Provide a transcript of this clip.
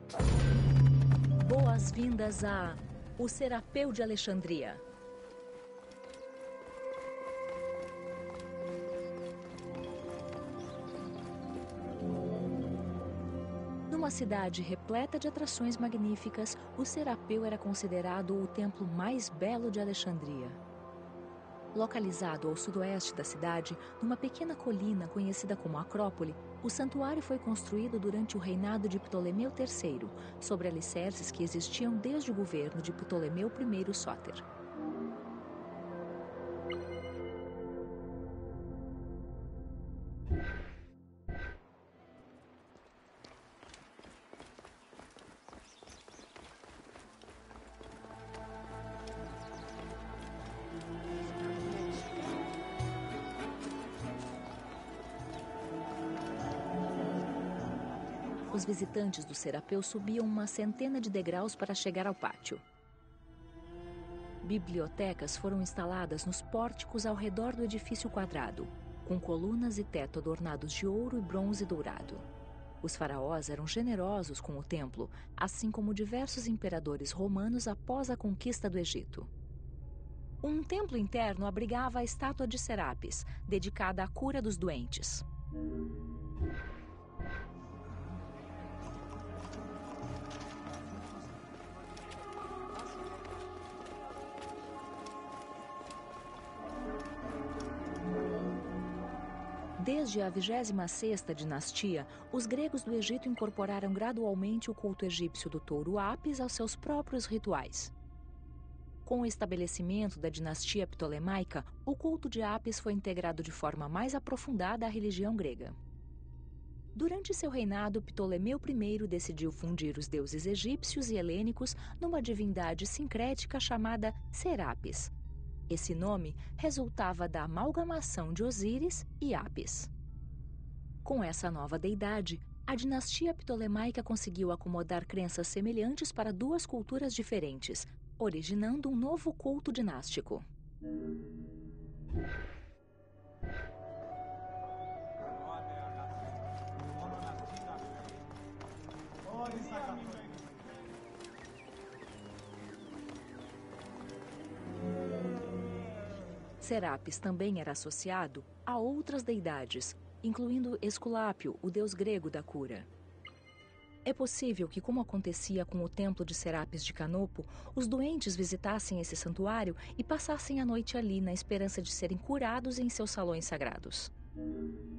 Boas-vindas a O Serapeu de Alexandria. Numa cidade repleta de atrações magníficas, o Serapeu era considerado o templo mais belo de Alexandria. Localizado ao sudoeste da cidade, numa pequena colina conhecida como Acrópole, o santuário foi construído durante o reinado de Ptolomeu III, sobre alicerces que existiam desde o governo de Ptolomeu I Sóter. Os visitantes do Serapeu subiam uma centena de degraus para chegar ao pátio. Bibliotecas foram instaladas nos pórticos ao redor do edifício quadrado, com colunas e teto adornados de ouro e bronze dourado. Os faraós eram generosos com o templo, assim como diversos imperadores romanos após a conquista do Egito. Um templo interno abrigava a estátua de Serapis, dedicada à cura dos doentes. Desde a 26ª dinastia, os gregos do Egito incorporaram gradualmente o culto egípcio do touro Apis aos seus próprios rituais. Com o estabelecimento da dinastia ptolemaica, o culto de Apis foi integrado de forma mais aprofundada à religião grega. Durante seu reinado, Ptolomeu I decidiu fundir os deuses egípcios e helênicos numa divindade sincrética chamada Serapis. Esse nome resultava da amalgamação de Osíris e Apis. Com essa nova deidade, a dinastia ptolemaica conseguiu acomodar crenças semelhantes para duas culturas diferentes, originando um novo culto dinástico. Serapis também era associado a outras deidades, incluindo Esculápio, o deus grego da cura. É possível que, como acontecia com o templo de Serapis de Canopo, os doentes visitassem esse santuário e passassem a noite ali na esperança de serem curados em seus salões sagrados.